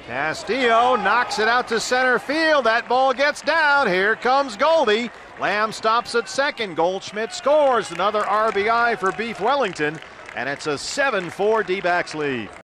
Castillo knocks it out to center field. That ball gets down. Here comes Goldie. Lamb stops at second. Goldschmidt scores another RBI for Beef Wellington, and it's a 7-4 D-backs lead.